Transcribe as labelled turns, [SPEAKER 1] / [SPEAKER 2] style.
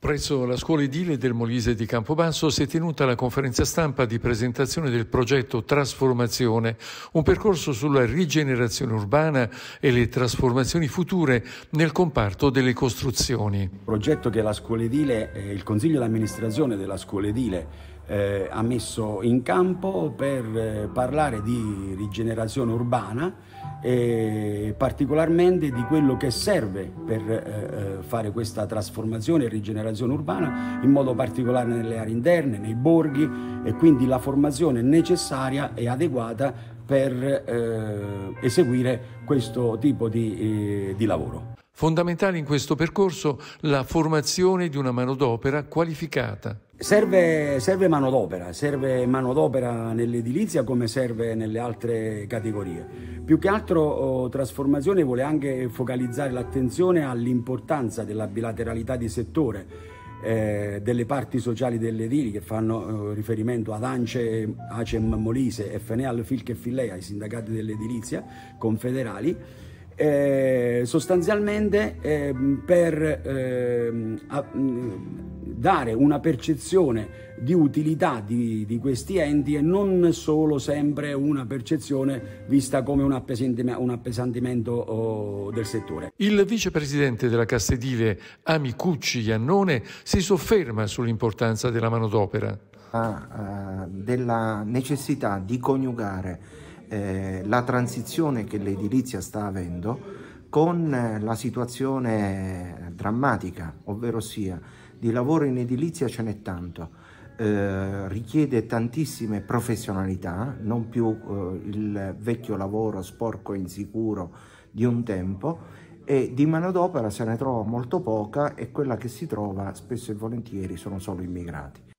[SPEAKER 1] Presso la scuola edile del Molise di Campobasso si è tenuta la conferenza stampa di presentazione del progetto Trasformazione, un percorso sulla rigenerazione urbana e le trasformazioni future nel comparto delle costruzioni.
[SPEAKER 2] Il progetto che la scuola edile, il consiglio d'amministrazione della scuola edile ha messo in campo per parlare di rigenerazione urbana e particolarmente di quello che serve per fare questa trasformazione e rigenerazione urbana, in modo particolare nelle aree interne, nei borghi, e quindi la formazione necessaria e adeguata per eseguire questo tipo di lavoro.
[SPEAKER 1] Fondamentale in questo percorso la formazione di una manodopera qualificata.
[SPEAKER 2] Serve manodopera nell'edilizia come serve nelle altre categorie. Più che altro trasformazione vuole anche focalizzare l'attenzione all'importanza della bilateralità di settore, delle parti sociali delle edili che fanno riferimento ad ANCE, ACEM Molise, FNEAL, FILC e FILEA, i sindacati dell'edilizia confederali. Sostanzialmente per dare una percezione di utilità di questi enti e non solo sempre una percezione vista come un appesantimento del settore.
[SPEAKER 1] Il vicepresidente della Cassa Edile Amicucci Iannone si sofferma sull'importanza della manodopera.
[SPEAKER 3] Della necessità di coniugare la transizione che l'edilizia sta avendo con la situazione drammatica, ovvero sia di lavoro in edilizia ce n'è tanto, richiede tantissime professionalità, non più il vecchio lavoro sporco e insicuro di un tempo, e di manodopera se ne trova molto poca e quella che si trova spesso e volentieri sono solo immigrati.